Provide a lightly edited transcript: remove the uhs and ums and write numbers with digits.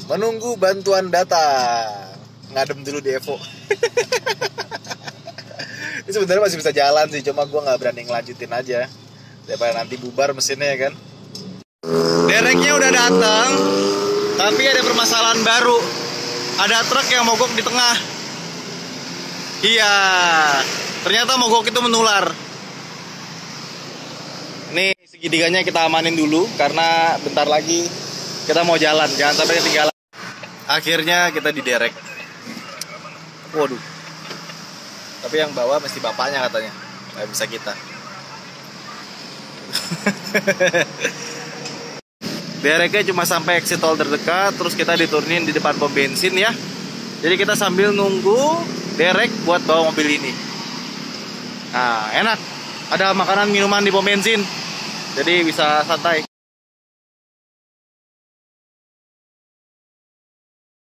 menunggu bantuan datang. Ngadem dulu di Evo. Ini sebenarnya masih bisa jalan sih, cuma gue nggak berani ngelanjutin aja daripada nanti bubar mesinnya ya kan. Dereknya udah datang, tapi ada permasalahan baru. Ada truk yang mogok di tengah. Iya, ternyata mogok itu menular. Nih segitiganya kita amanin dulu karena bentar lagi kita mau jalan, jangan sampai ketinggalan. Akhirnya kita diderek. Waduh. Tapi yang bawa mesti bapaknya katanya, nggak bisa kita. Dereknya cuma sampai exit tol terdekat, terus kita diturunin di depan pom bensin ya. Jadi kita sambil nunggu derek buat bawa mobil ini. Nah, enak. Ada makanan minuman di pom bensin, jadi bisa santai.